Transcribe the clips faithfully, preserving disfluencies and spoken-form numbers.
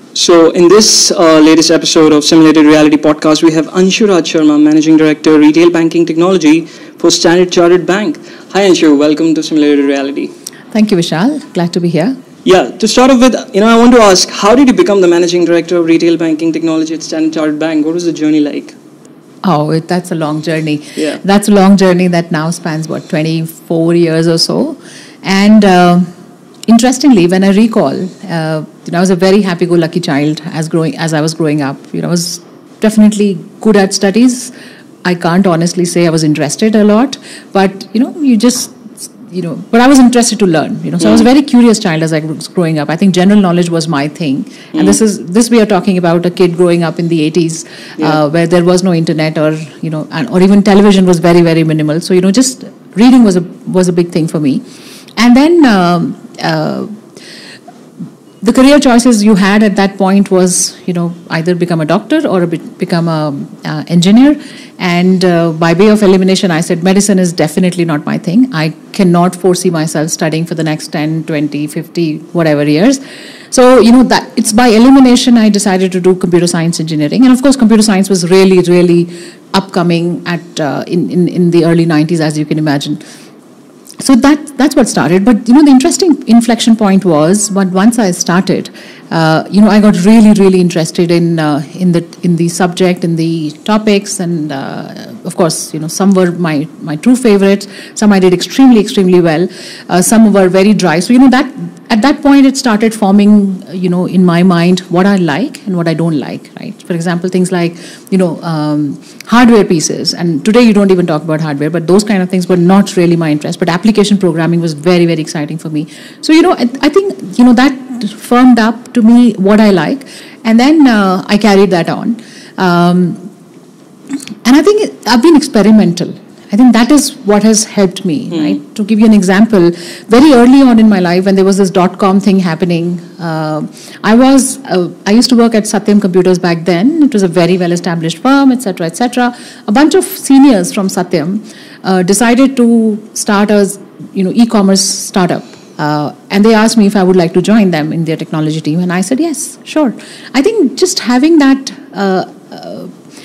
So, in this uh, latest episode of Simulated Reality Podcast, we have Anshu Sharma, Managing Director, Retail Banking Technology for Standard Chartered Bank. Hi, Anshu. Welcome to Simulated Reality. Thank you, Vishal. Glad to be here. Yeah, to start off with, you know, I want to ask, how did you become the Managing Director of Retail Banking Technology at Standard Chartered Bank? What was the journey like? Oh, it, that's a long journey. Yeah. That's a long journey that now spans, what, twenty-four years or so. And uh, interestingly, when I recall, uh, you know, I was a very happy-go-lucky child as growing as I was growing up. You know, I was definitely good at studies. I can't honestly say I was interested a lot, but, you know, you just... You know, but I was interested to learn. You know, so mm. I was a very curious child as I was growing up. I think general knowledge was my thing, mm. and this is this we are talking about a kid growing up in the eighties, yeah. uh, where there was no internet or you know, and, or even television was very very minimal. So you know, just reading was a was a big thing for me, and then. Um, uh, The career choices you had at that point was, you know, either become a doctor or a bit, become a uh, engineer. And uh, by way of elimination, I said medicine is definitely not my thing. I cannot foresee myself studying for the next ten, twenty, fifty, whatever years. So, you know, that it's by elimination I decided to do computer science engineering. And of course, computer science was really, really upcoming at uh, in, in, in the early nineties, as you can imagine. So that that's what started. But you know, the interesting inflection point was when once I started, uh, you know, I got really really interested in uh, in the in the subject, in the topics, and uh, of course, you know, some were my my true favorites. Some I did extremely extremely well. Uh, some were very dry. So you know that at that point it started forming, you know, in my mind what I like and what I don't like. Right. For example, things like you know um, hardware pieces. And today you don't even talk about hardware, but those kind of things were not really my interest. But application programming was very, very exciting for me. So, you know, I, I think, you know, that firmed up to me what I like. And then uh, I carried that on. Um, and I think it, I've been experimental. I think that is what has helped me, mm. right? To give you an example, very early on in my life, when there was this dot-com thing happening, uh, I was, uh, I used to work at Satyam Computers back then. It was a very well-established firm, et cetera, et cetera. A bunch of seniors from Satyam uh, decided to start a, you know, e-commerce startup. Uh, and they asked me if I would like to join them in their technology team. And I said, yes, sure. I think just having that, uh, uh,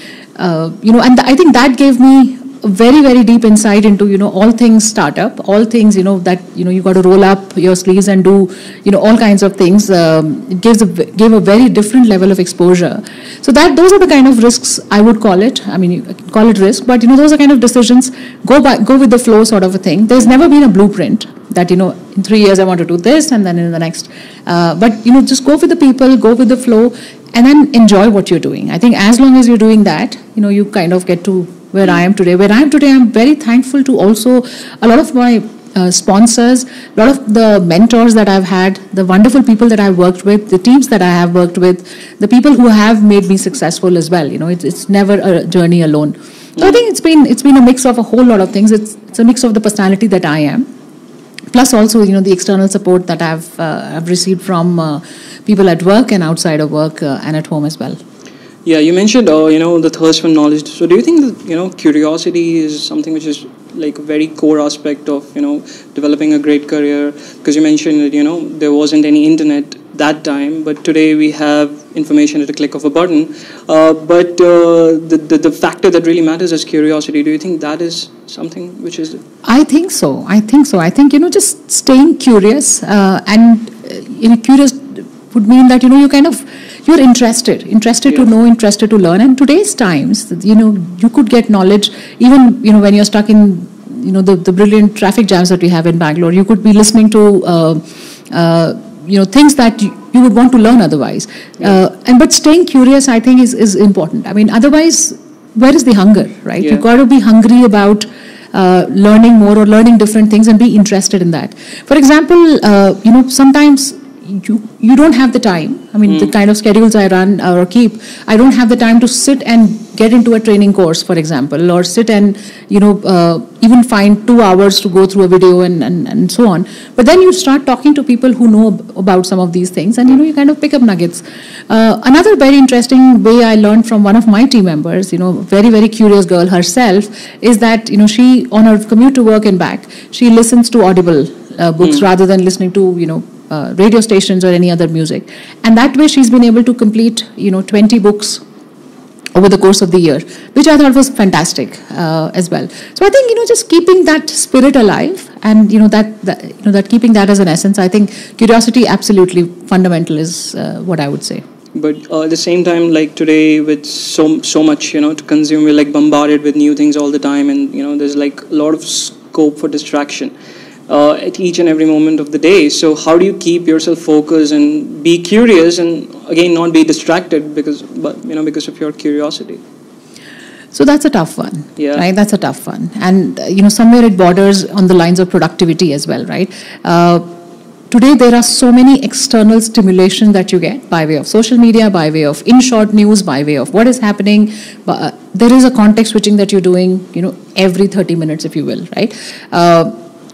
uh, you know, and th- I think that gave me very very deep insight into you know all things startup, all things you know that you know you got to roll up your sleeves and do you know all kinds of things. Um, it gives a gave a very different level of exposure. So that those are the kind of risks I would call it. I mean, you can call it risk, but you know those are kind of decisions. Go by, go with the flow sort of a thing. There's never been a blueprint that you know in three years I want to do this and then in the next. Uh, but you know just go with the people, go with the flow, and then enjoy what you're doing. I think as long as you're doing that, you know you kind of get to where I am today. Where I am today, I'm very thankful to also a lot of my uh, sponsors, a lot of the mentors that I've had, the wonderful people that I've worked with, the teams that I have worked with, the people who have made me successful as well. You know, it's, it's never a journey alone. So I think it's been it's been a mix of a whole lot of things. It's it's a mix of the personality that I am, plus also you know the external support that I've uh, I've received from uh, people at work and outside of work uh, and at home as well. Yeah, you mentioned, uh, you know, the thirst for knowledge. So do you think that, you know, curiosity is something which is like a very core aspect of, you know, developing a great career? Because you mentioned that, you know, there wasn't any internet that time, but today we have information at a click of a button. Uh, but uh, the, the, the factor that really matters is curiosity. Do you think that is something which is... I think so. I think so. I think, you know, just staying curious uh, and, uh, you know, curious would mean that, you know, you kind of... You're interested, interested yes. to know, interested to learn. And today's times, you know, you could get knowledge even, you know, when you're stuck in, you know, the, the brilliant traffic jams that we have in Bangalore. You could be listening to, uh, uh, you know, things that you, you would want to learn otherwise. Yeah. Uh, and but staying curious, I think, is, is important. I mean, otherwise, where is the hunger, right? Yeah. You've got to be hungry about uh, learning more or learning different things and be interested in that. For example, uh, you know, sometimes you you don't have the time. I mean, mm. the kind of schedules I run or keep, I don't have the time to sit and get into a training course, for example, or sit and, you know, uh, even find two hours to go through a video and, and, and so on. But then you start talking to people who know about some of these things, and, you know, you kind of pick up nuggets. Uh, another very interesting way I learned from one of my team members, you know, very, very curious girl herself, is that, you know, she, on her commute to work and back, she listens to Audible uh, books mm. rather than listening to, you know, uh, radio stations or any other music. And that way she's been able to complete, you know, twenty books over the course of the year, which I thought was fantastic uh, as well. So I think, you know, just keeping that spirit alive and, you know, that, that, you know, that keeping that as an essence, I think curiosity absolutely fundamental is uh, what I would say. But uh, at the same time, like today with so so much, you know, to consume, we're like bombarded with new things all the time, and, you know, there's like a lot of scope for distraction uh, at each and every moment of the day. So how do you keep yourself focused and be curious and again not be distracted because, but you know, because of your curiosity? So that's a tough one, yeah. right? That's a tough one, and uh, you know, somewhere it borders on the lines of productivity as well, right? Uh, Today, there are so many external stimulations that you get by way of social media, by way of in-short news, by way of what is happening. But, uh, there is a context switching that you're doing, you know, every thirty minutes, if you will, right? Uh,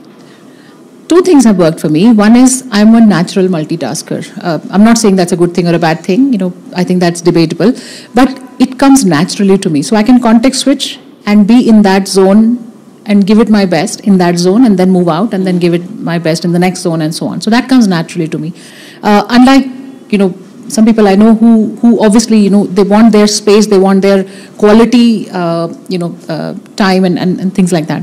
two things have worked for me. One is I'm a natural multitasker. Uh, I'm not saying that's a good thing or a bad thing. You know, I think that's debatable. But it comes naturally to me. So I can context switch and be in that zone and give it my best in that zone and then move out and then give it my best in the next zone and so on. So that comes naturally to me. Uh, unlike, you know, some people I know who, who obviously, you know, they want their space, they want their quality, uh, you know, uh, time and, and, and things like that.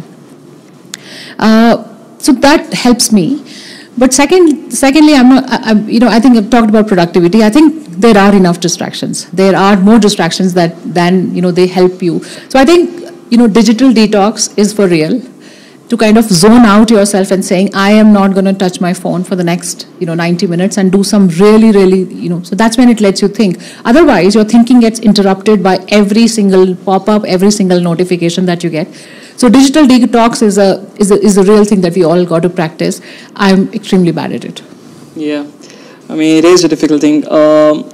Uh, so that helps me. But second, secondly, I'm not, I, I'm, you know, I think I've talked about productivity. I think there are enough distractions. There are more distractions that than, you know, they help you. So I think, you know, digital detox is for real, to kind of zone out yourself and saying, I am not going to touch my phone for the next, you know, ninety minutes and do some really, really, you know, so that's when it lets you think. Otherwise, your thinking gets interrupted by every single pop-up, every single notification that you get. So digital detox is a, is a, is a real thing that we all got to practice. I'm extremely bad at it. Yeah, I mean, it is a difficult thing. Um,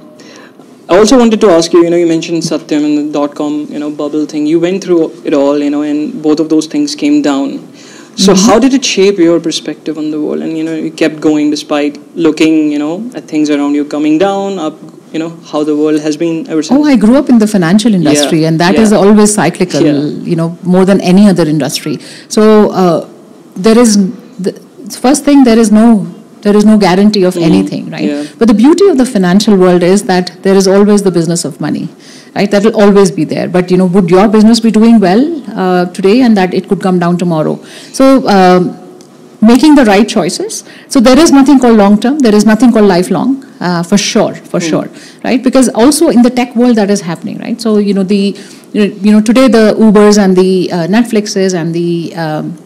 I also wanted to ask you, you know, you mentioned Satyam and the dot-com, you know, bubble thing. You went through it all, you know, and both of those things came down. So mm-hmm. how did it shape your perspective on the world? And, you know, you kept going despite looking, you know, at things around you coming down, up, you know, how the world has been ever since. Oh, I grew up in the financial industry, yeah. and that yeah. is always cyclical, yeah. you know, more than any other industry. So uh, there is, the first thing, there is no... There is no guarantee of mm, anything, right? Yeah. But the beauty of the financial world is that there is always the business of money, right? That will always be there. But, you know, would your business be doing well uh, today and that it could come down tomorrow? So um, making the right choices. So there is nothing called long-term. There is nothing called lifelong, uh, for sure, for mm. sure, right? Because also in the tech world that is happening, right? So, you know, the, you know, today the Ubers and the uh, Netflixes and the... Um,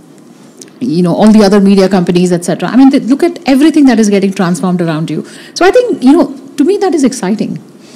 you know, all the other media companies, et cetera. I mean, they, look at everything that is getting transformed around you. So I think, you know, to me that is exciting.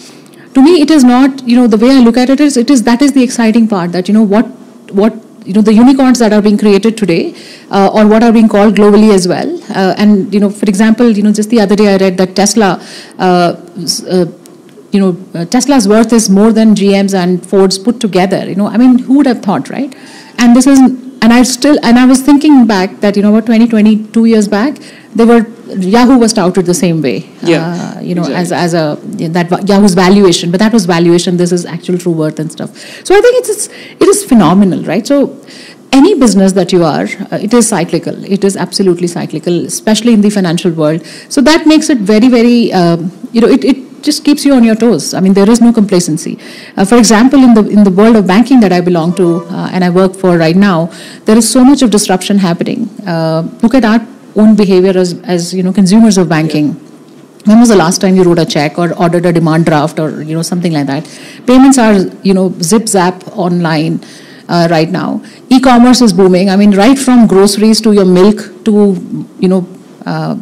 To me, it is not, you know, the way I look at it is, it is that is the exciting part. That, you know, what, what, you know, the unicorns that are being created today, uh, or what are being called globally as well. Uh, and, you know, for example, you know, just the other day I read that Tesla, uh, uh, you know, uh, Tesla's worth is more than G M's and Ford's put together. You know, I mean, who would have thought, right? And this is. And I still, and I was thinking back that, you know, about twenty, twenty-two years back, they were, Yahoo was touted the same way, yeah, uh, you know, exactly. as, as a, you know, that Yahoo's valuation, but that was valuation, this is actual true worth and stuff. So I think it's, it's it is phenomenal, right? So any business that you are, uh, it is cyclical. It is absolutely cyclical, especially in the financial world. So that makes it very, very, um, you know, it, it just keeps you on your toes. I mean, there is no complacency. Uh, for example, in the in the world of banking that I belong to uh, and I work for right now, there is so much of disruption happening. Uh, look at our own behavior as, as you know, consumers of banking. Yeah. When was the last time you wrote a check or ordered a demand draft or, you know, something like that? Payments are, you know, zip zap online uh, right now. E-commerce is booming. I mean, right from groceries to your milk to, you know, uh,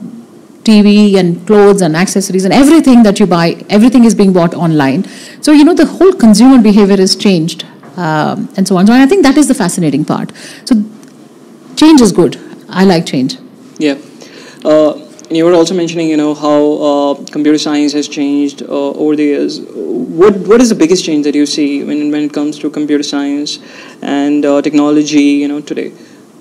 T V and clothes and accessories and everything that you buy, everything is being bought online. So, you know, the whole consumer behavior has changed um, and so on. So I think that is the fascinating part. So change is good. I like change. Yeah. Uh, and you were also mentioning, you know, how uh, computer science has changed uh, over the years. What What is the biggest change that you see when, when it comes to computer science and uh, technology, you know, today?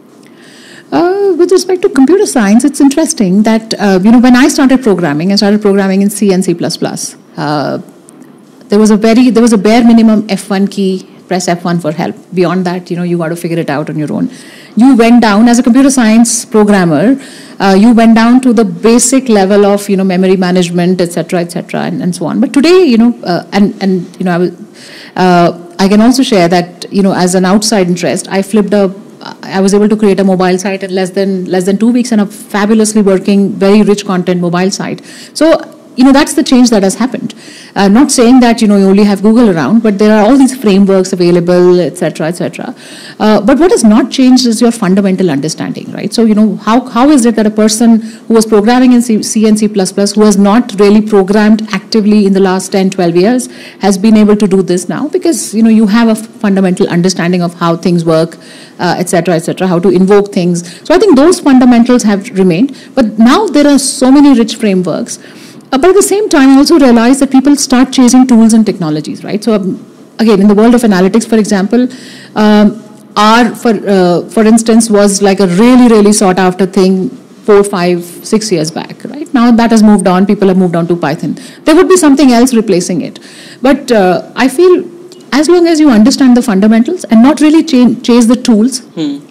Uh, with respect to computer science, it's interesting that, uh, you know, when I started programming, I started programming in C and C plus plus. Uh, there was a very, there was a bare minimum F one key, press F one for help. Beyond that, you know, you got to figure it out on your own. you went down as a computer science programmer. Uh, you went down to the basic level of, you know, memory management, et cetera, et cetera, and, and so on. But today, you know, uh, and and you know, I will, uh, I can also share that, you know, as an outside interest, I flipped a, I was able to create a mobile site in less than less than two weeks and a fabulously working, very rich content mobile site. So, you know, that's the change that has happened. Uh, not saying that, you know, you only have Google around, but there are all these frameworks available, et cetera, et cetera. Uh, but what has not changed is your fundamental understanding, right? So, you know, how, how is it that a person who was programming in C, C and C plus plus, who has not really programmed actively in the last ten, twelve years, has been able to do this now? Because, you know, you have a fundamental understanding of how things work, uh, et cetera, et cetera, how to invoke things. So I think those fundamentals have remained. But now there are so many rich frameworks. Uh, but at the same time, I also realize that people start chasing tools and technologies, right? So um, again, in the world of analytics, for example, um, R, for uh, for instance, was like a really, really sought after thing four, five, six years back, right? Now that has moved on. People have moved on to Python. There would be something else replacing it. But uh, I feel as long as you understand the fundamentals and not really ch- chase the tools, hmm.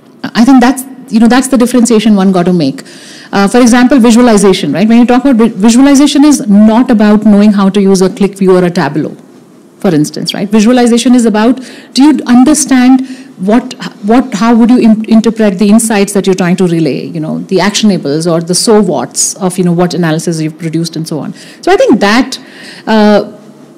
I think that's, you know, that's the differentiation one got to make. Uh, for example, visualization, right? When you talk about visualization, is not about knowing how to use a click view or a Tableau, for instance, right? Visualization is about, do you understand what, what, how would you in, interpret the insights that you're trying to relay, you know, the actionables or the so whats of, you know, what analysis you've produced and so on. So I think that, uh,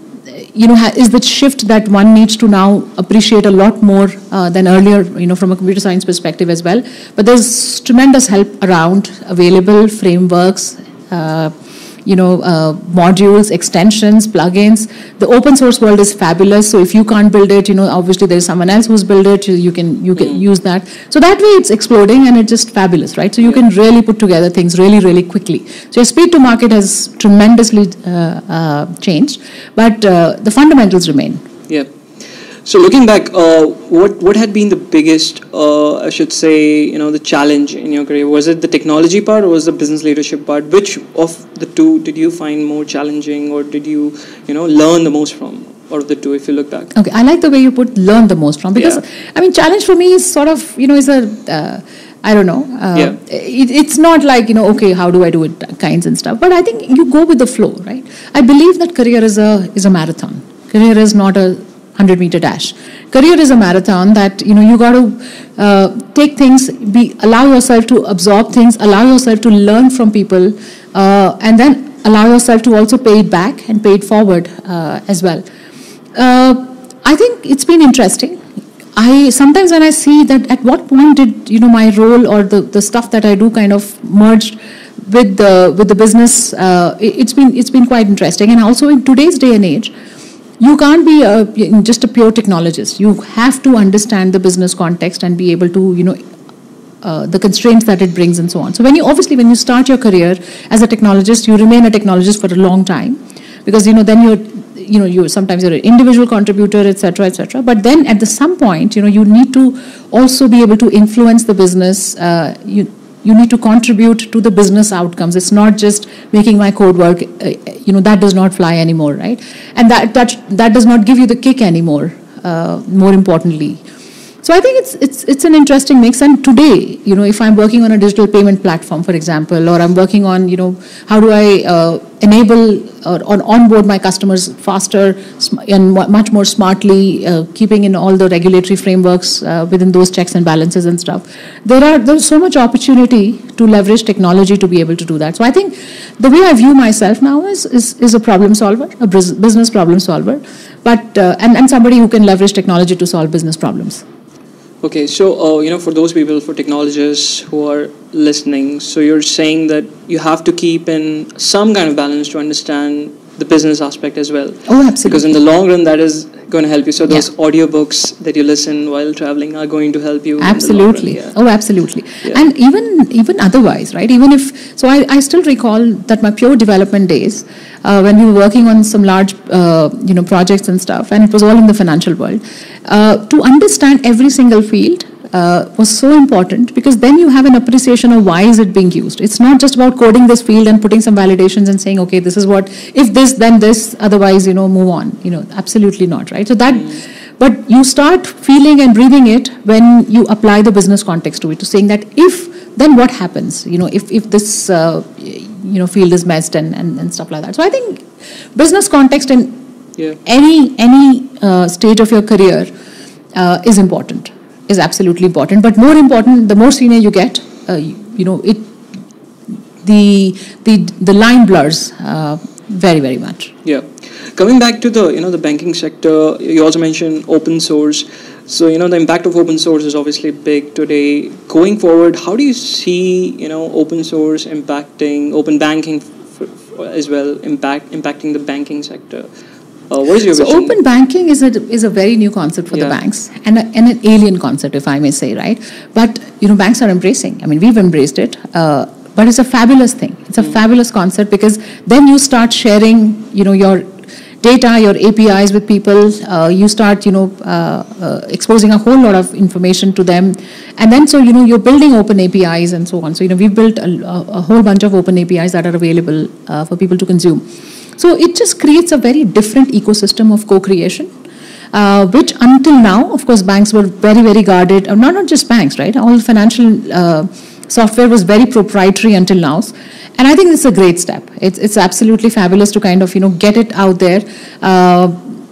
you know, is the shift that one needs to now appreciate a lot more uh, than earlier, you know, from a computer science perspective as well. But there's tremendous help around, available frameworks, uh, you know, uh, modules, extensions, plugins. The open source world is fabulous. So if you can't build it, you know, obviously there's someone else who's built it. You can you can mm. use that. So that way it's exploding and it's just fabulous, right? So you yeah. can really put together things really, really quickly. So your speed to market has tremendously uh, uh, changed, but uh, the fundamentals remain. Yeah. So looking back, uh, what what had been the biggest, uh, I should say, you know, the challenge in your career? Was it the technology part or was the business leadership part? Which of the two did you find more challenging, or did you, you know, learn the most from, out of the two, if you look back? Okay, I like the way you put learn the most from, because yeah. I mean, challenge for me is sort of, you know, is a uh, I don't know. Uh, yeah. it, it's not like, you know, okay, how do I do it kinds and stuff. But I think you go with the flow, right? I believe that career is a is a marathon. Career is not a hundred meter dash. Career is a marathon that, you know, you got to uh, take things, be allow yourself to absorb things, allow yourself to learn from people, uh, and then allow yourself to also pay it back and pay it forward uh, as well. Uh, I think it's been interesting. I sometimes when I see that at what point did, you know, my role or the, the stuff that I do kind of merged with the with the business, uh, it, it's been it's been quite interesting. And also in today's day and age, you can't be a, just a pure technologist. You have to understand the business context and be able to, you know, uh, the constraints that it brings and so on. So when you obviously when you start your career as a technologist, you remain a technologist for a long time, because, you know, then you're, you know, you sometimes you're an individual contributor, et cetera, et cetera. But then at the some point, you know, you need to also be able to influence the business. Uh, you you need to contribute to the business outcomes. It's not just making my code work. Uh, you know, that does not fly anymore, right? And that that that does not give you the kick anymore. Uh, more importantly. So I think it's it's it's an interesting mix. And today, you know, if I'm working on a digital payment platform, for example, or I'm working on, you know, how do I uh, enable or on onboard my customers faster and much more smartly, uh, keeping in all the regulatory frameworks uh, within those checks and balances and stuff. There are there's so much opportunity to leverage technology to be able to do that. So I think the way I view myself now is is, is a problem solver, a business problem solver, but uh, and and somebody who can leverage technology to solve business problems. Okay, so, uh, you know, for those people, for technologists who are listening, so you're saying that you have to keep in some kind of balance to understand the business aspect as well. Oh, absolutely. Because in the long run, that is going to help you. So those yeah. audiobooks that you listen while traveling are going to help you. Absolutely. In the long run, yeah. Oh, absolutely. Yeah. And even even otherwise, right? Even if, so I, I still recall that my pure development days, uh, when we were working on some large, uh, you know, projects and stuff, and it was all in the financial world, uh, to understand every single field, Uh, was so important, because then you have an appreciation of why is it being used. It's not just about coding this field and putting some validations and saying, okay, this is what, if this, then this, otherwise, you know, move on. You know, absolutely not, right? So that, mm. But you start feeling and breathing it when you apply the business context to it, to saying that if, then what happens? You know, if, if this, uh, you know, field is messed and, and, and stuff like that. So I think business context in yeah. any, any uh, stage of your career uh, is important, is absolutely important. But more important, the more senior you get, uh, you, you know, it, the, the, the line blurs uh, very, very much. Yeah. Coming back to the, you know, the banking sector, you also mentioned open source. So, you know, the impact of open source is obviously big today. Going forward, how do you see, you know, open source impacting, open banking as well, impact impacting the banking sector? Uh, what is your so vision? Open banking is a, is a very new concept for yeah. the banks, and, a, and an alien concept, if I may say, right? But, you know, banks are embracing. I mean, we've embraced it. Uh, but it's a fabulous thing. It's a mm. fabulous concept, because then you start sharing, you know, your data, your A P Is with people, uh, you start, you know, uh, uh, exposing a whole lot of information to them. And then, so, you know, you're building open A P Is and so on. So, you know, we've built a, a whole bunch of open A P Is that are available uh, for people to consume. So it just creates a very different ecosystem of co-creation, uh, which until now, of course, banks were very, very guarded. Uh, not, not just banks, right? All financial uh, software was very proprietary until now. And I think it's a great step. It's, it's absolutely fabulous to kind of, you know, get it out there. Uh,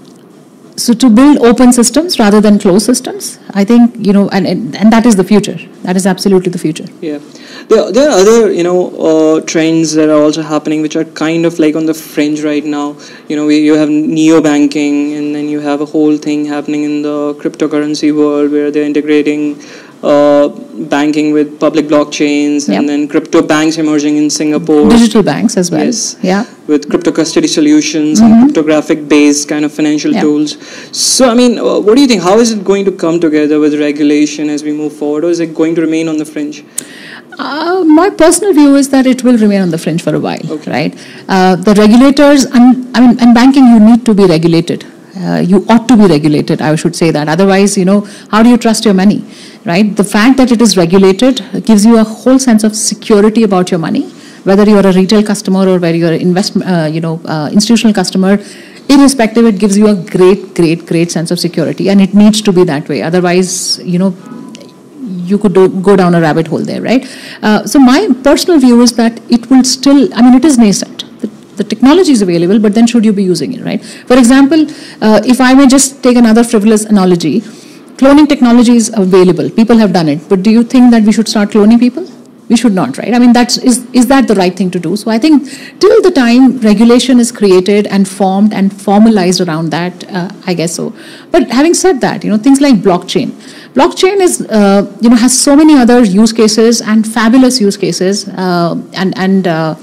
so to build open systems rather than closed systems, I think, you know, and, and, and that is the future. That is absolutely the future. Yeah. There, there are other, you know, uh, trends that are also happening, which are kind of like on the fringe right now. You know, we, you have neo-banking, and then you have a whole thing happening in the cryptocurrency world where they're integrating Uh, banking with public blockchains, yep. and then crypto banks emerging in Singapore. Digital banks as well. Yes. Yeah. With crypto custody solutions mm-hmm. and cryptographic based kind of financial yep. tools. So, I mean, uh, what do you think? How is it going to come together with regulation as we move forward, or is it going to remain on the fringe? Uh, my personal view is that it will remain on the fringe for a while, okay. right? Uh, the regulators, and I mean, in banking, you need to be regulated. Uh, you ought to be regulated, I should say that. Otherwise, you know, how do you trust your money, right? The fact that it is regulated gives you a whole sense of security about your money, whether you're a retail customer or whether you're an investment, uh, you know, uh, institutional customer. Irrespective, it gives you a great, great, great sense of security, and it needs to be that way. Otherwise, you know, you could do, go down a rabbit hole there, right? Uh, so my personal view is that it will still, I mean, it is nascent. The, the technology is available, but then should you be using it, right? For example, uh, if I may just take another frivolous analogy, cloning technology is available. People have done it. But do you think that we should start cloning people? We should not, right? I mean, that's, is, is that the right thing to do? So I think till the time regulation is created and formed and formalized around that, uh, I guess so. But having said that, you know, things like blockchain. Blockchain is, uh, you know, has so many other use cases and fabulous use cases uh, and, and uh,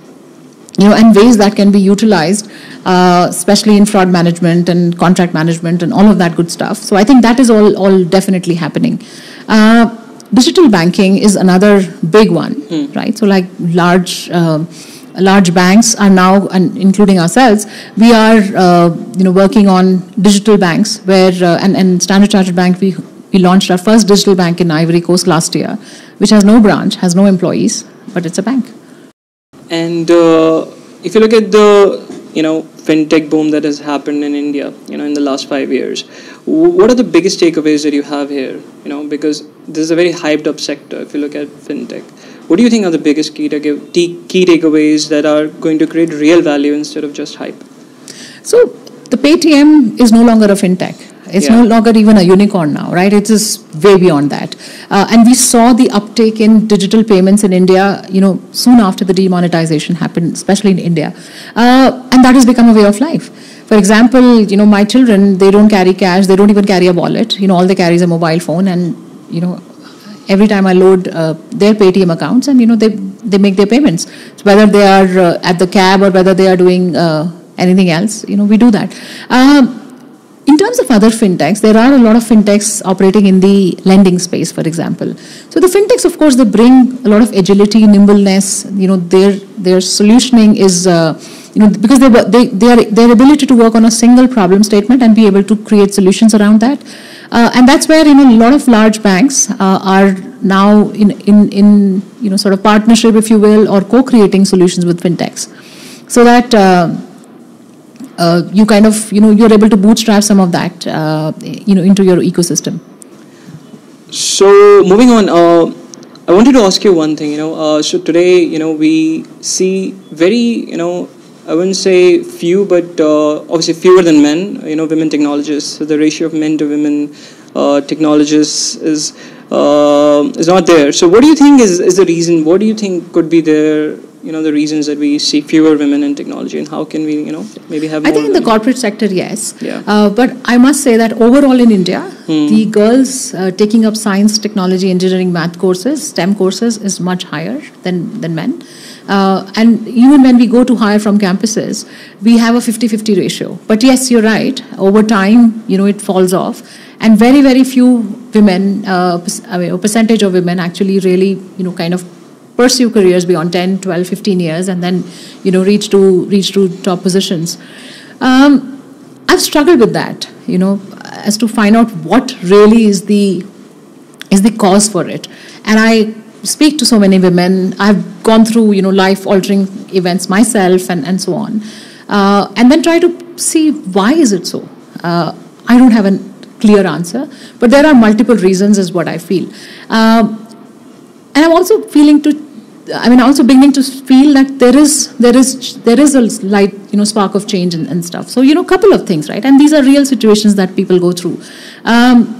you know, and ways that can be utilized, uh, especially in fraud management and contract management and all of that good stuff. So I think that is all, all definitely happening. Uh, digital banking is another big one, mm. right? So like large, uh, large banks are now, and including ourselves, we are, uh, you know, working on digital banks where, uh, and, and Standard Chartered Bank, we, we launched our first digital bank in Ivory Coast last year, which has no branch, has no employees, but it's a bank. And uh, if you look at the, you know, fintech boom that has happened in India, you know, in the last five years, what are the biggest takeaways that you have here? You know, because this is a very hyped up sector. If you look at fintech, what do you think are the biggest key take- key takeaways that are going to create real value instead of just hype? So the Paytm is no longer a fintech. It's yeah. no longer even a unicorn now, right? It is way beyond that. Uh, and we saw the uptake in digital payments in India, you know, soon after the demonetization happened, especially in India. Uh, and that has become a way of life. For example, you know, my children, they don't carry cash. They don't even carry a wallet. You know, all they carry is a mobile phone. And, you know, every time I load uh, their Paytm accounts, and, you know, they, they make their payments. So whether they are uh, at the cab or whether they are doing uh, anything else, you know, we do that. Um, In terms of other fintechs, there are a lot of fintechs operating in the lending space, for example. So the fintechs, of course, they bring a lot of agility, nimbleness. You know, their their solutioning is, uh, you know, because they they they are their ability to work on a single problem statement and be able to create solutions around that. Uh, and that's where, you know, a lot of large banks uh, are now in in in you know, sort of partnership, if you will, or co-creating solutions with fintechs, so that. Uh, uh, you kind of, you know, you're able to bootstrap some of that, uh, you know, into your ecosystem. So moving on, uh, I wanted to ask you one thing. You know, uh, so today, you know, we see very, you know, I wouldn't say few, but uh, obviously fewer than men. You know, women technologists. So the ratio of men to women uh, technologists is uh, is not there. So what do you think is is the reason? What do you think could be there? You know, the reasons that we see fewer women in technology, and how can we, you know, maybe have more I think in women? the corporate sector, yes. Yeah. Uh, but I must say that overall in India, Hmm. the girls uh, taking up science, technology, engineering, math courses, STEM courses is much higher than, than men. Uh, and even when we go to hire from campuses, we have a fifty fifty ratio. But yes, you're right. Over time, you know, it falls off. And very, very few women, uh, I mean, a percentage of women actually really, you know, kind of pursue careers beyond ten, twelve, fifteen years and then, you know, reach to reach to top positions. Um, I've struggled with that, you know, as to find out what really is the is the cause for it. And I speak to so many women. I've gone through, you know, life-altering events myself and, and so on. Uh, and then try to see why is it so. Uh, I don't have a clear answer, but there are multiple reasons is what I feel. Um, and I'm also feeling to I mean, also beginning to feel that there is there is there is a slight, you know, spark of change and, and stuff. So, you know, a couple of things, right? And these are real situations that people go through. Um,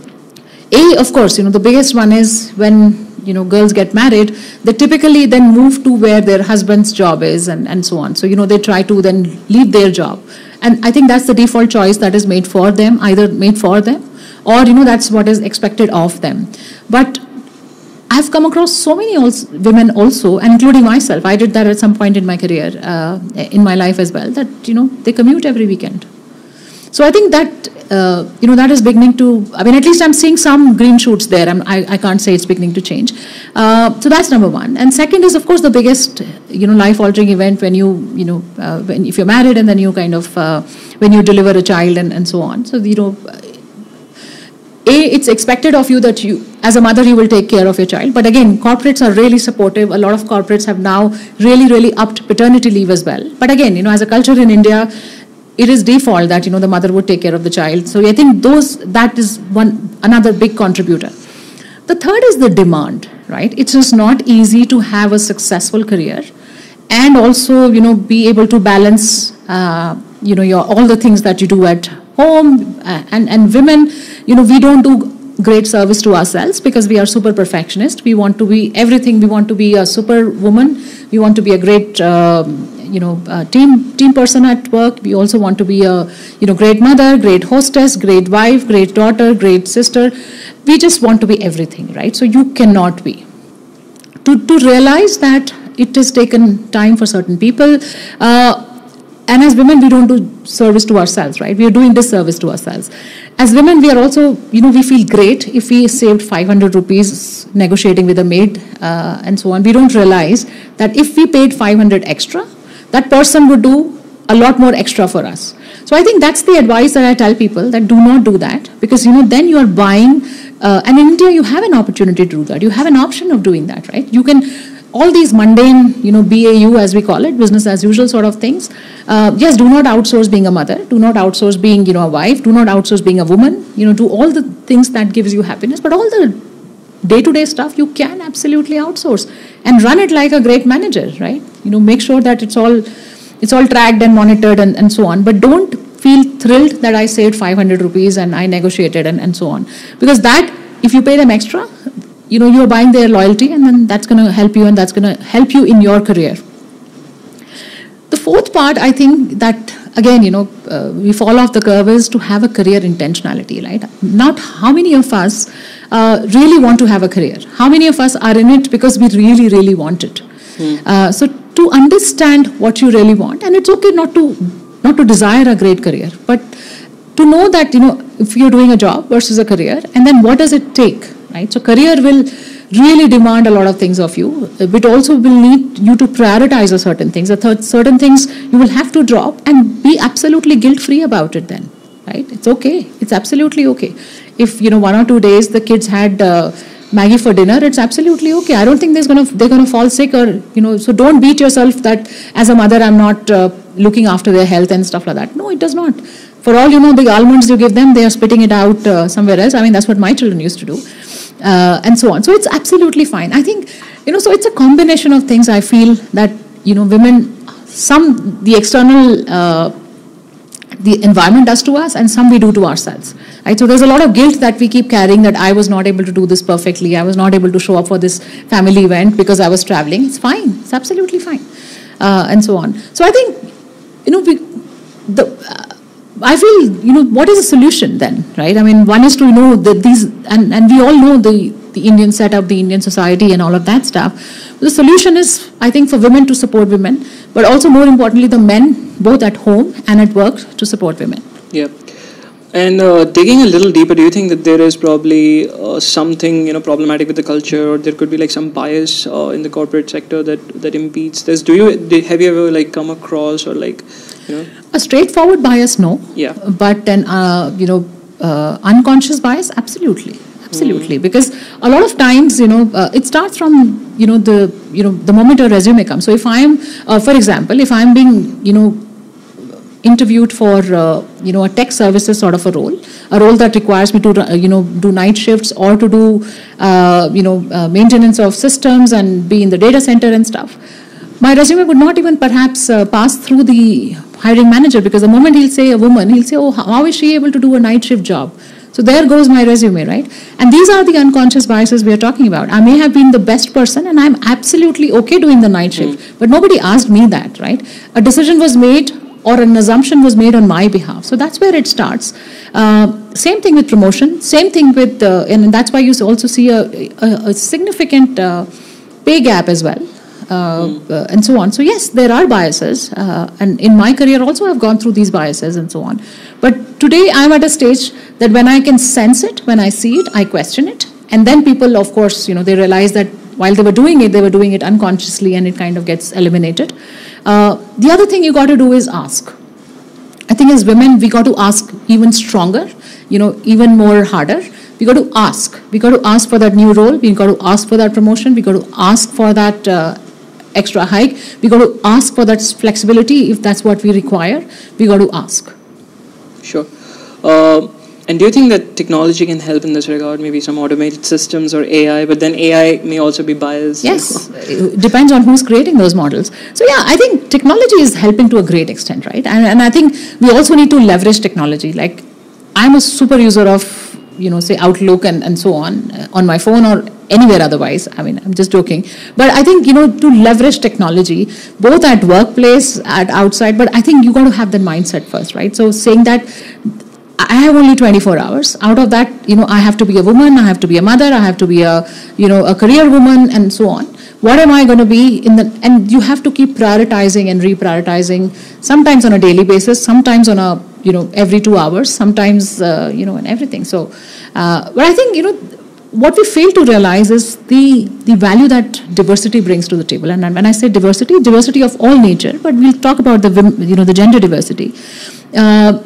a, of course, you know, the biggest one is when, you know, girls get married, they typically then move to where their husband's job is and, and so on. So, you know, they try to then leave their job. And I think that's the default choice that is made for them, either made for them or, you know, that's what is expected of them. But I've come across so many also, women also, and including myself. I did that at some point in my career, uh, in my life as well, that, you know, they commute every weekend. So I think that, uh, you know, that is beginning to, I mean, at least I'm seeing some green shoots there. I'm, I, I can't say it's beginning to change. Uh, so that's number one. And second is, of course, the biggest, you know, life-altering event when you, you know, uh, when, if you're married and then you kind of, uh, when you deliver a child and, and so on. So, you know, A, it's expected of you that you, as a mother, you will take care of your child. But again, corporates are really supportive. A lot of corporates have now really, really upped paternity leave as well. But again, you know, as a culture in India, it is default that, you know, the mother would take care of the child. So I think those, that is one, another big contributor. The third is the demand, right? It's just not easy to have a successful career and also, you know, be able to balance, uh, you know, your, all the things that you do at home. Uh, and, and women, you know, we don't do great service to ourselves because we are super perfectionist. We want to be everything. We want to be a super woman. We want to be a great, um, you know, uh, team team person at work. We also want to be a, you know, great mother, great hostess, great wife, great daughter, great sister. We just want to be everything, right? So you cannot be. To, to realize that it has taken time for certain people. Uh, And as women, we don't do service to ourselves, right? We are doing disservice to ourselves. As women, we are also, you know, we feel great if we saved five hundred rupees negotiating with a maid uh, and so on. We don't realize that if we paid five hundred extra, that person would do a lot more extra for us. So I think that's the advice that I tell people, that do not do that, because, you know, then you are buying, uh, and in India, you have an opportunity to do that. You have an option of doing that, right? You can, all these mundane, you know, B A U as we call it, business as usual sort of things. Uh, yes, do not outsource being a mother. Do not outsource being, you know, a wife. Do not outsource being a woman. You know, do all the things that gives you happiness. But all the day-to-day stuff you can absolutely outsource and run it like a great manager, right? You know, make sure that it's all, it's all tracked and monitored and, and so on. But don't feel thrilled that I saved five hundred rupees and I negotiated and, and so on. Because that, if you pay them extra, you know, you're buying their loyalty, and then that's going to help you, and that's going to help you in your career. The fourth part, I think that, again, you know, uh, we fall off the curve is to have a career intentionality, right? Not how many of us uh, really want to have a career. How many of us are in it because we really, really want it. Hmm. Uh, so to understand what you really want, and it's okay not to, not to desire a great career, but to know that, you know, if you're doing a job versus a career, and then what does it take? Right? So career will really demand a lot of things of you. It also will need you to prioritize a certain things. A th- certain things you will have to drop and be absolutely guilt-free about it then. Right? It's okay. It's absolutely okay. If, you know, one or two days the kids had uh, Maggie for dinner, it's absolutely okay. I don't think there's gonna they're gonna fall sick or you know. So don't beat yourself that as a mother I'm not uh, looking after their health and stuff like that. No, it does not. For all you know, the almonds you give them, they are spitting it out uh, somewhere else. I mean, that's what my children used to do, uh, and so on. So it's absolutely fine. I think you know. So it's a combination of things. I feel that you know, women, some the external. Uh, the environment does to us and some we do to ourselves, right? So there's a lot of guilt that we keep carrying that I was not able to do this perfectly, I was not able to show up for this family event because I was traveling. It's fine, it's absolutely fine, uh, and so on. So I think you know we the uh, I feel you know what is the solution then, right? I mean, one is to you know that these and and we all know the the Indian setup, the Indian society and all of that stuff. The solution is, I think, for women to support women, but also more importantly, the men, both at home and at work, to support women. Yeah. And uh, digging a little deeper, do you think that there is probably uh, something, you know, problematic with the culture, or there could be like some bias uh, in the corporate sector that, that impedes this? Do you, did, have you ever like come across or like, you know? A straightforward bias, no. Yeah. But an, uh, you know, uh, unconscious bias, absolutely. Absolutely, mm. Because a lot of times, you know, uh, it starts from, you know, the, you know, the moment a resume comes. So if I'm, uh, for example, if I'm being, you know, interviewed for, uh, you know, a tech services sort of a role, a role that requires me to, uh, you know, do night shifts or to do, uh, you know, uh, maintenance of systems and be in the data center and stuff, my resume would not even perhaps uh, pass through the hiring manager, because the moment he'll say a woman, he'll say, oh, how is she able to do a night shift job? So there goes my resume, right? And these are the unconscious biases we are talking about. I may have been the best person and I'm absolutely okay doing the night shift, mm. but nobody asked me that, right? A decision was made or an assumption was made on my behalf. So that's where it starts. Uh, same thing with promotion, same thing with, uh, and that's why you also see a, a, a significant uh, pay gap as well. Uh, mm. uh, and so on. So yes, there are biases, uh, and in my career also I've gone through these biases and so on. But today I'm at a stage that when I can sense it, when I see it, I question it, and then people, of course, you know, they realize that while they were doing it, they were doing it unconsciously, and it kind of gets eliminated. Uh, the other thing you got to do is ask. I think as women, we got to ask even stronger, you know, even more harder. We got to ask. We got to ask for that new role. We got to ask for that promotion. We got to ask for that uh, extra hike. We got to ask for that flexibility if that's what we require. We got to ask. Sure. Uh, and do you think that technology can help in this regard? Maybe some automated systems or A I, but then A I may also be biased. Yes, it depends on who's creating those models. So yeah, I think technology is helping to a great extent, right? And, and I think we also need to leverage technology. Like, I'm a super user of, you know, say Outlook and, and so on, uh, on my phone or anywhere otherwise. I mean, I'm just joking. But I think, you know, to leverage technology, both at workplace, at outside, but I think you got to have that mindset first, right? So saying that I have only twenty-four hours. Out of that, you know, I have to be a woman, I have to be a mother, I have to be a, you know, a career woman and so on. What am I going to be in the, and you have to keep prioritizing and reprioritizing, sometimes on a daily basis, sometimes on a, you know, every two hours, sometimes, uh, you know, and everything. So, uh, but I think, you know, what we fail to realize is the, the value that diversity brings to the table. And when I say diversity, diversity of all nature, but we'll talk about the, you know, the gender diversity. Uh,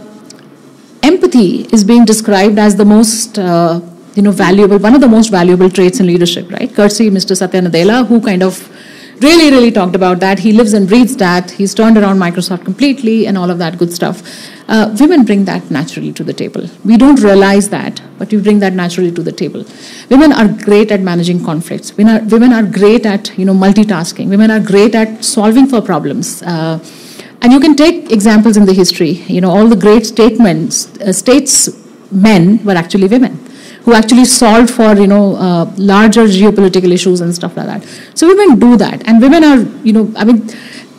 empathy is being described as the most, uh, you know, valuable, one of the most valuable traits in leadership, right? Courtesy Mister Satya Nadella, who kind of really, really talked about that. He lives and breathes that. He's turned around Microsoft completely and all of that good stuff. Uh, women bring that naturally to the table. We don't realize that, but we bring that naturally to the table. Women are great at managing conflicts. Women are, women are great at, you know, multitasking. Women are great at solving for problems. Uh, and you can take examples in the history. You know, all the great statements, uh, statesmen were actually women, who actually solved for, you know, uh, larger geopolitical issues and stuff like that. So women do that. And women are, you know, I mean,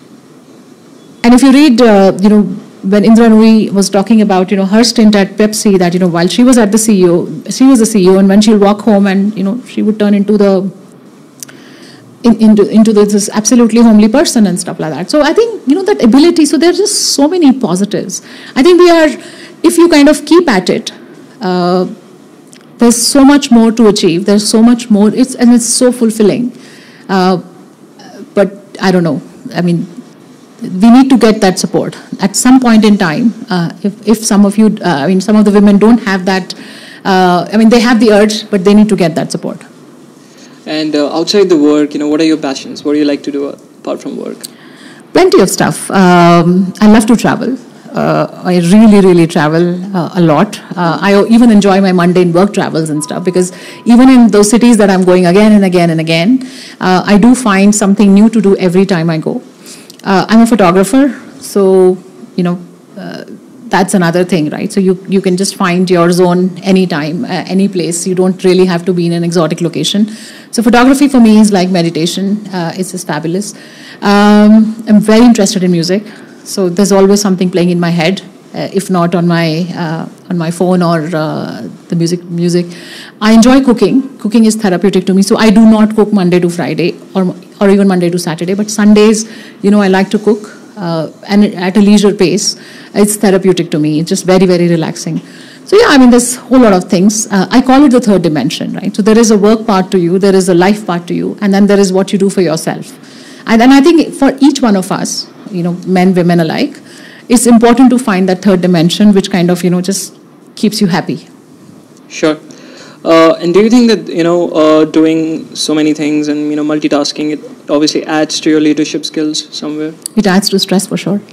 and if you read, uh, you know, when Indra Nooyi was talking about, you know, her stint at Pepsi, that, you know, while she was at the C E O, she was the C E O, and when she'll walk home and, you know, she would turn into the, in, into, into this absolutely homely person and stuff like that. So I think, you know, that ability, so there's just so many positives. I think we are, if you kind of keep at it, uh, there's so much more to achieve. There's so much more, it's, and it's so fulfilling. Uh, but I don't know. I mean, we need to get that support at some point in time. Uh, if, if some of you, uh, I mean, some of the women don't have that, uh, I mean, they have the urge, but they need to get that support. And uh, outside the work, you know, what are your passions? What do you like to do apart from work? Plenty of stuff. Um, I love to travel. Uh, I really, really travel uh, a lot. Uh, I even enjoy my mundane work travels and stuff, because even in those cities that I'm going again and again and again, uh, I do find something new to do every time I go. Uh, I'm a photographer, so, you know, uh, that's another thing, right? So you, you can just find your zone anytime, uh, any place. You don't really have to be in an exotic location. So photography for me is like meditation. Uh, it's just fabulous. Um, I'm very interested in music. So there's always something playing in my head, uh, if not on my uh, on my phone or uh, the music. Music. I enjoy cooking. Cooking is therapeutic to me. So I do not cook Monday to Friday or or even Monday to Saturday. But Sundays, you know, I like to cook, uh, and at a leisure pace. It's therapeutic to me. It's just very, very relaxing. So yeah, I mean, there's a whole lot of things. Uh, I call it the third dimension, right? So there is a work part to you, there is a life part to you, and then there is what you do for yourself. And then I think for each one of us, you know, men, women alike, it's important to find that third dimension, which kind of, you know, just keeps you happy. Sure. Uh, and do you think that, you know, uh, doing so many things and, you know, multitasking, it obviously adds to your leadership skills somewhere? It adds to stress for sure.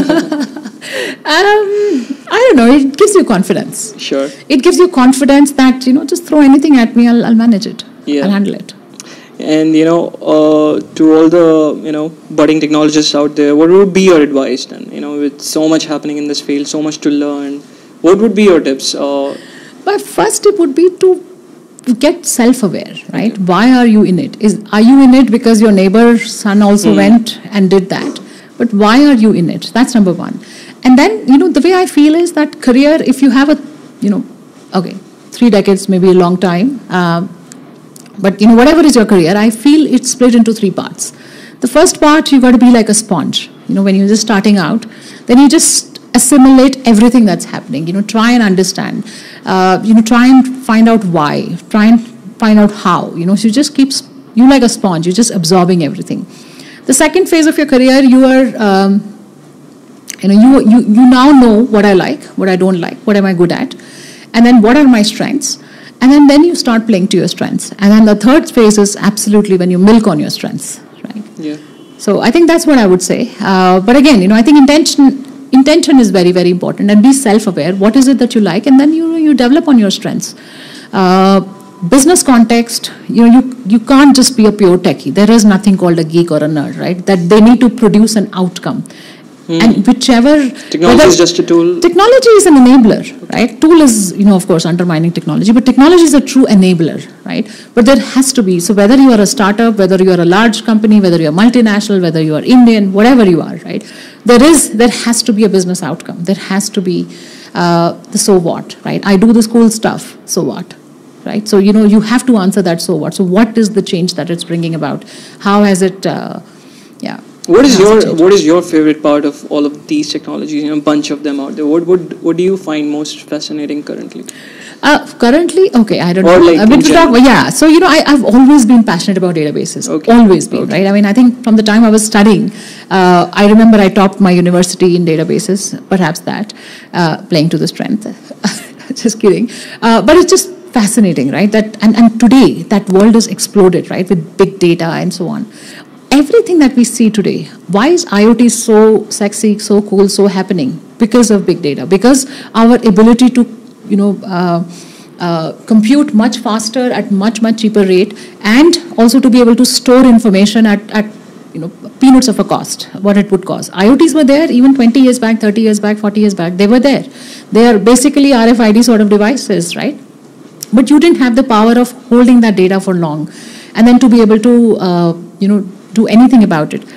um, I don't know, it gives you confidence. Sure. It gives you confidence that, you know, just throw anything at me, I'll, I'll manage it. Yeah. I'll handle it. And, you know, uh, to all the, you know, budding technologists out there, what would be your advice then? You know, with so much happening in this field, so much to learn, what would be your tips? Uh, My first tip would be to get self-aware, right? Okay. Why are you in it? Is Are you in it because your neighbor's son also mm. went and did that? But why are you in it? That's number one. And then, you know, the way I feel is that career, if you have a, you know, okay, three decades, maybe a long time, uh, but, you know, whatever is your career, I feel it's split into three parts. The first part, you got to be like a sponge. You know, when you're just starting out, then you just assimilate everything that's happening. You know, try and understand. Uh, you know, try and find out why. Try and find out how. You know, so you just keep, you like a sponge. You're just absorbing everything. The second phase of your career, you are, um, you know, you, you, you now know what I like, what I don't like, what am I good at, and then what are my strengths. And then, then you start playing to your strengths. And then the third phase is absolutely when you milk on your strengths, right? Yeah. So I think that's what I would say. Uh, but again, you know, I think intention intention is very, very important. And be self-aware. What is it that you like? And then you you develop on your strengths. Uh, business context, you know, you, you can't just be a pure techie. There is nothing called a geek or a nerd, right? That they need to produce an outcome. Hmm. And whichever... Technology is just a tool? Technology is an enabler, right? Tool is, you know, of course, undermining technology, but technology is a true enabler, right? But there has to be, so whether you are a startup, whether you are a large company, whether you are multinational, whether you are Indian, whatever you are, right? There is, there has to be a business outcome. There has to be uh, the so what, right? I do this cool stuff, so what? Right? So, you know, you have to answer that so what. So what is the change that it's bringing about? How has it, uh, yeah. What is your what is your favorite part of all of these technologies? You know, a bunch of them out there. What would what do you find most fascinating currently? Uh, currently, okay, I don't or know. Like I mean, to talk, yeah. So you know, I, I've always been passionate about databases. Okay. Always been, okay. right? I mean, I think from the time I was studying, uh, I remember I topped my university in databases. Perhaps that uh, playing to the strength. Just kidding. Uh, but it's just fascinating, right? That and and today that world has exploded, right, with big data and so on. Everything that we see today, why is IoT so sexy, so cool, so happening? Because of big data, because our ability to, you know, uh, uh, compute much faster at much, much cheaper rate, and also to be able to store information at, at you know, peanuts of a cost, what it would cost. IoTs were there even twenty years back, thirty years back, forty years back, they were there. They are basically R F I D sort of devices, right? But you didn't have the power of holding that data for long, and then to be able to, uh, you know, do anything about it.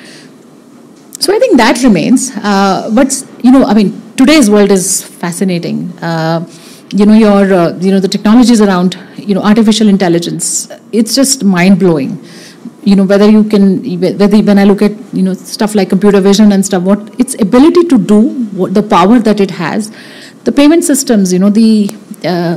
So I think that remains. Uh, but you know, I mean, today's world is fascinating. Uh, you know, your uh, you know the technologies around, you know, artificial intelligence. It's just mind blowing. You know, whether you can, whether when I look at, you know, stuff like computer vision and stuff, what its ability to do, what the power that it has, the payment systems, you know, the uh,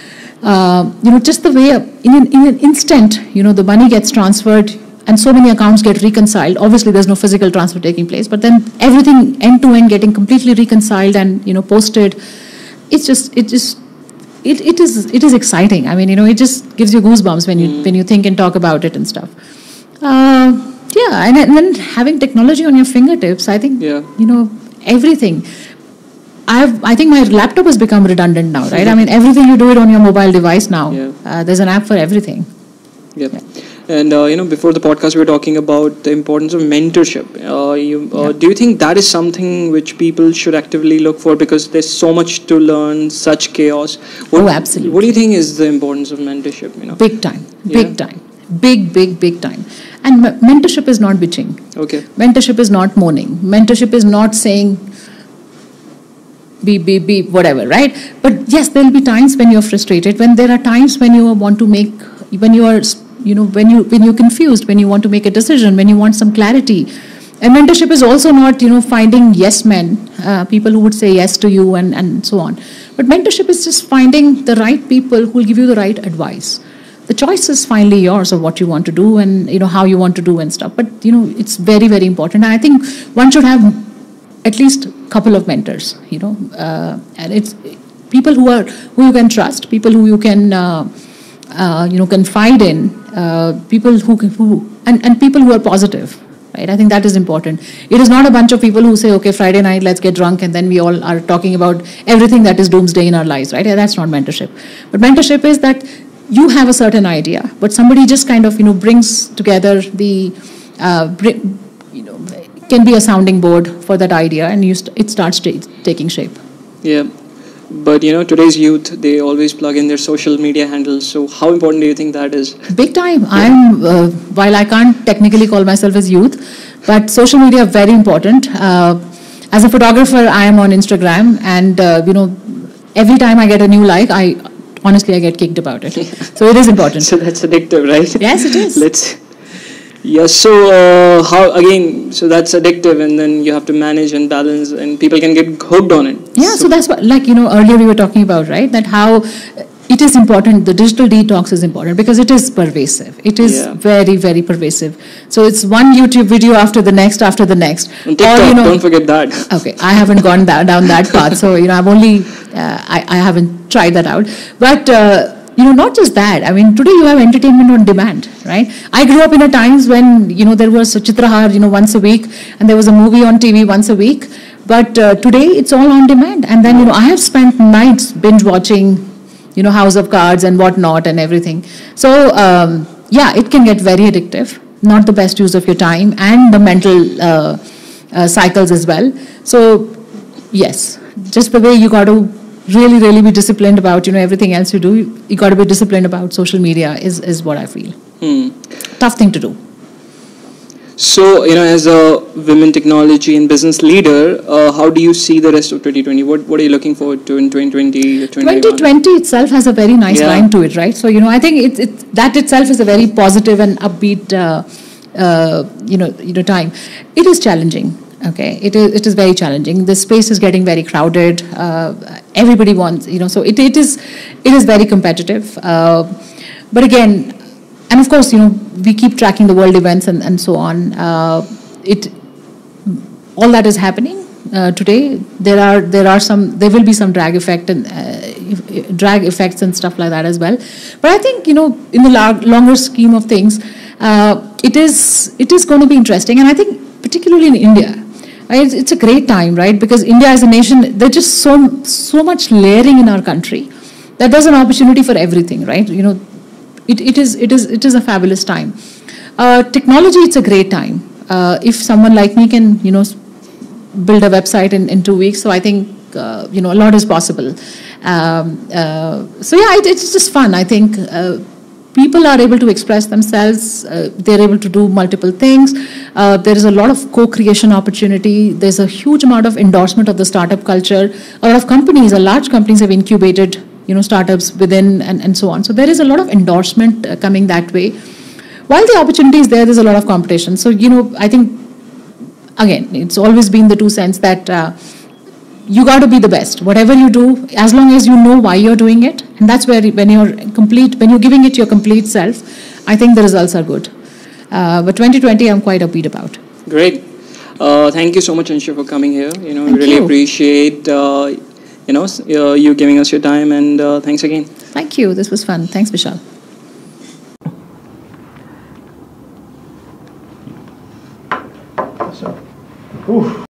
uh, you know, just the way in an, in an instant, you know, the money gets transferred. And so many accounts get reconciled. Obviously, there's no physical transfer taking place, but then everything end to end getting completely reconciled and, you know, posted. It's just, it just, it, it is it is exciting. I mean, you know, it just gives you goosebumps when you mm. when you think and talk about it and stuff. Uh, yeah, and, and then having technology on your fingertips, I think, yeah. you know, everything. I've, I think my laptop has become redundant now, right? I mean, everything you do it on your mobile device now. Yeah. Uh, there's an app for everything. Yep. Yeah. And, uh, you know, before the podcast, we were talking about the importance of mentorship. Uh, you, uh, yeah. Do you think that is something which people should actively look for? Because there's so much to learn, such chaos. What, oh, absolutely. What do you think is the importance of mentorship? You know? Big time. Big yeah. time. Big, big, big time. And m- mentorship is not bitching. Okay. Mentorship is not moaning. Mentorship is not saying, be, be, be, whatever, right? But yes, there will be times when you're frustrated, when there are times when you want to make, when you are, you know, when, you, when you're confused, when you want to make a decision, when you want some clarity. And mentorship is also not, you know, finding yes men, uh, people who would say yes to you and, and so on. But mentorship is just finding the right people who will give you the right advice. The choice is finally yours of what you want to do and, you know, how you want to do and stuff. But, you know, it's very, very important. And I think one should have at least a couple of mentors, you know, uh, and it's people who are, who you can trust, people who you can, uh, uh, you know, confide in, uh, people who, who and, and people who are positive, right? I think that is important. It is not a bunch of people who say, okay, Friday night, let's get drunk, and then we all are talking about everything that is doomsday in our lives, right? Yeah, that's not mentorship. But mentorship is that you have a certain idea, but somebody just kind of, you know, brings together the, uh, bring, you know, can be a sounding board for that idea, and you st- it starts t- taking shape. Yeah, but you know, today's youth, they always plug in their social media handles. So how important do you think that is? Big time. Yeah. I'm, uh, while I can't technically call myself as youth, but social media very important. Uh, as a photographer, I am on Instagram, and uh, you know, every time I get a new like, I honestly I get kicked about it. So it is important. So that's addictive, right? Yes, it is. Let's. Yeah, so uh, how, again, so that's addictive, and then you have to manage and balance, and people can get hooked on it. Yeah, so, so that's what, like, you know, earlier we were talking about, right, that how it is important, the digital detox is important because it is pervasive. It is yeah. very, very pervasive. So it's one YouTube video after the next, after the next. And TikTok, or, you know, don't forget that. Okay, I haven't gone that, down that path, so, you know, I've only, uh, I, I haven't tried that out. But, uh, you know, not just that. I mean, today you have entertainment on demand, right? I grew up in a times when, you know, there was a Chitrahar, you know, once a week, and there was a movie on T V once a week. But uh, today it's all on demand. And then, you know, I have spent nights binge watching, you know, House of Cards and whatnot and everything. So, um, yeah, it can get very addictive. Not the best use of your time and the mental uh, uh, cycles as well. So, yes, just the way you got to really, really be disciplined about, you know, everything else you do. You, you got to be disciplined about social media is, is what I feel. Hmm. Tough thing to do. So, you know, as a women technology and business leader, uh, how do you see the rest of twenty twenty? What What are you looking forward to in twenty twenty? twenty twenty itself has a very nice yeah. line to it, right? So, you know, I think it, it, that itself is a very positive and upbeat, uh, uh, you know, you know, time. It is challenging. Okay, it is it is very challenging. The space is getting very crowded. Uh, everybody wants, you know, so it, it is it is very competitive. Uh, but again, and of course, you know, we keep tracking the world events and, and so on. Uh, it all that is happening uh, today. There are there are some there will be some drag effect and uh, drag effects and stuff like that as well. But I think, you know, in the lar- longer scheme of things, uh, it is it is going to be interesting, and I think particularly in India. It's a great time, right? Because India as a nation, there's just so so much layering in our country that there's an opportunity for everything, right? You know, it, it is it is it is a fabulous time. Uh, technology, it's a great time. Uh, if someone like me can, you know, build a website in, in two weeks, so I think uh, you know, a lot is possible. Um, uh, so yeah, it, it's just fun. I think. Uh, People are able to express themselves, uh, they're able to do multiple things. Uh, there is a lot of co-creation opportunity. There's a huge amount of endorsement of the startup culture. A lot of companies, a large companies have incubated, you know, startups within and, and so on. So there is a lot of endorsement uh, coming that way. While the opportunity is there, there's a lot of competition. So, you know, I think, again, it's always been the two cents that uh, you got to be the best. Whatever you do, as long as you know why you're doing it, and that's where when you're complete, when you're giving it your complete self, I think the results are good. Uh, but twenty twenty, I'm quite upbeat about. Great. Uh, thank you so much, Anshu, for coming here. You know, thank really you. appreciate uh, you know, uh, you giving us your time, and uh, thanks again. Thank you. This was fun. Thanks, Vishal. So, oof.